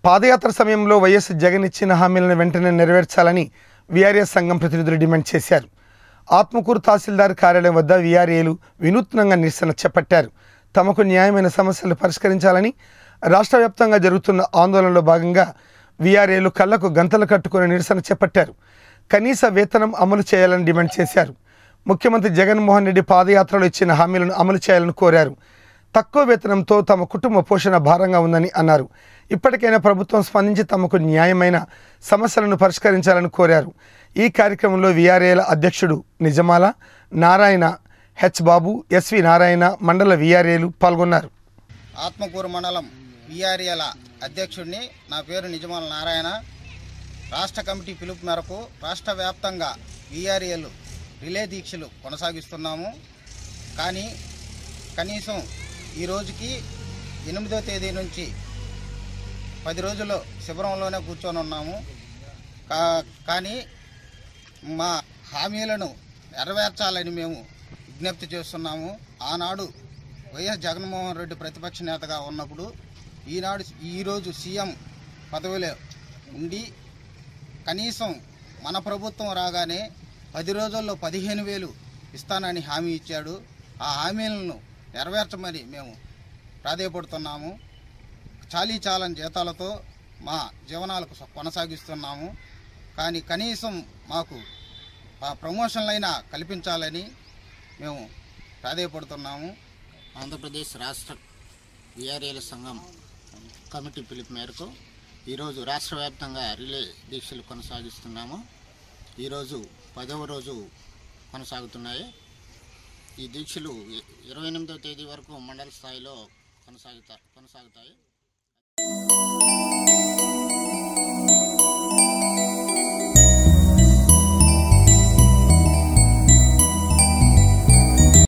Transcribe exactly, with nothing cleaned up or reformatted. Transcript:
పాదయాత్ర సమయంలో వైఎస్ జగన్ ఇచ్చిన హామీలను వెంటనే నెరవేర్చాలని వీఆర్ఎస్ సంఘం ప్రతినిధులు డిమాండ్ చేశారు. ఆత్మకూరు తహసీల్దార్ కార్యాలయం వద్ద వీఆర్ఏలు వినూత్నంగా నిరసన చేపట్టారు. తమకు న్యాయమైన సమస్యలు పరిష్కరించాలని రాష్ట్ర వ్యాప్తంగా జరుగుతున్న ఆందోళనలో భాగంగా వీఆర్ఏలు కళ్లకు గంతలు కట్టుకుని నిరసన చేపట్టారు. కనీస వేతనం అమలు చేయాలని డిమాండ్ చేశారు. ముఖ్యమంత్రి జగన్మోహన్ రెడ్డి పాదయాత్రలో ఇచ్చిన హామీలను అమలు చేయాలని కోరారు. తక్కువ వేతనంతో తమ కుటుంబ పోషణ భారంగా ఉందని అన్నారు. ఇప్పటికైనా ప్రభుత్వం స్పందించి తమకు న్యాయమైన సమస్యలను పరిష్కరించాలని కోరారు. ఈ కార్యక్రమంలో వీఆర్ఏల అధ్యక్షుడు నిజమాల నారాయణ, హెచ్ బాబు, ఎస్వి నారాయణ, మండల వీఆర్ఏలు పాల్గొన్నారు. ఆత్మకూరు మండలం వీఆర్ఏల అధ్యక్షుడిని. నా పేరు నిజమాల నారాయణ. రాష్ట్ర కమిటీ పిలుపు మేరకు రాష్ట్ర వ్యాప్తంగా వీఆర్ఏలు రిలే దీక్షలు కొనసాగిస్తున్నాము. కానీ కనీసం ఈ రోజుకి ఎనిమిదో తేదీ నుంచి పది రోజుల్లో శిబిరంలోనే కూర్చొని ఉన్నాము. కా కానీ మా హామీలను నెరవేర్చాలని మేము విజ్ఞప్తి చేస్తున్నాము. ఆనాడు వైఎస్ జగన్మోహన్ రెడ్డి ప్రతిపక్ష నేతగా ఉన్నప్పుడు ఈనాడు ఈరోజు సీఎం పదవిలో ఉండి కనీసం మన ప్రభుత్వం రాగానే పది రోజుల్లో పదిహేను వేలు ఇస్తానని హామీ ఇచ్చాడు. ఆ హామీలను నెరవేర్చమని మేము ప్రాధేయపడుతున్నాము. చాలీ చాలని జీతాలతో మా జీవనాలకు కొనసాగిస్తున్నాము. కానీ కనీసం మాకు ప్రమోషన్లైనా కల్పించాలని మేము ప్రాధేయపడుతున్నాము. ఆంధ్రప్రదేశ్ రాష్ట్ర వీఆర్ఏల సంఘం కమిటీ పిలుపు మేరకు ఈరోజు రాష్ట్ర వ్యాప్తంగా రిలే దీక్షలు కొనసాగిస్తున్నాము. ఈరోజు పదవ రోజు కొనసాగుతున్నాయి. ఈ దీక్షలు ఇరవై ఎనిమిదవ తేదీ వరకు మండల స్థాయిలో కొనసాగుతా కొనసాగుతాయి